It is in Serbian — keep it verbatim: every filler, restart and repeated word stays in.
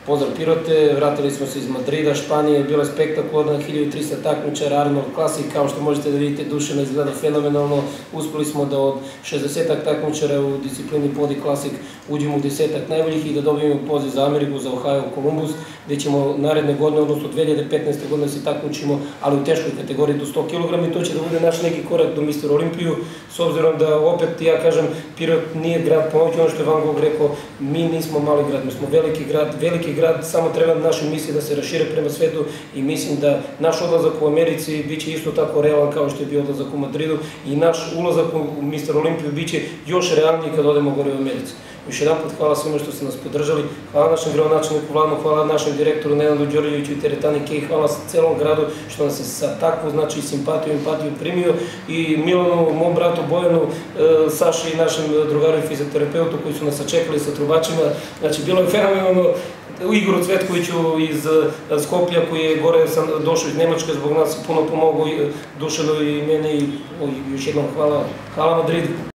Pozdrav Pirote, vratili smo se iz Madrida, Španije, bila je spektakularna, hiljadu trista takmičara, Arnold Classic, kao što možete da vidite, Dušana izgleda fenomenalno, uspeli smo da od šezdesetak takmičara u disciplini Podi Classic uđemo u desetak najboljih i da dobijemo poziv za Ameriku, za Ohio, Columbus, gde ćemo naredne godine, odnosno dve hiljade petnaeste. godine se takmičimo, ali u teškoj kategoriji do sto kilograma i to će da bude naš neki korak do mister Olimpiju, s obzirom da opet, ja kažem, Pirot nije grad, ponoviti ono što je Van Gogh rekao, mi nismo mali grad, mi smo veliki grad, veliki grad, samo treba naše misije da se rašire prema svetu i mislim da naš odlazak u Americi biće isto tako realan kao što je bio odlazak u Madridu i naš ulazak u mister Olimpiju biće još realniji kad odemo gore u Americi. Još jedan put hvala svima što ste nas podržali, hvala našem gradonačelniku Vladu, hvala našem direktoru Nenadu Đorđeviću i teretani Kej, hvala celom gradu što nas je sa takvu znači simpatiju i empatiju primio i Milanu, mom bratu Bojanu, Saši i našem drugaru i fizioterapeutu koji su nas sačekali sa trubačima, znači bilo je fenomenalno. Igoru Cvetkoviću iz Skoplja koji je gore došao iz Nemačke, zbog nas puno pomogao Dušanu i meni i još jednom hvala, hvala Madridu.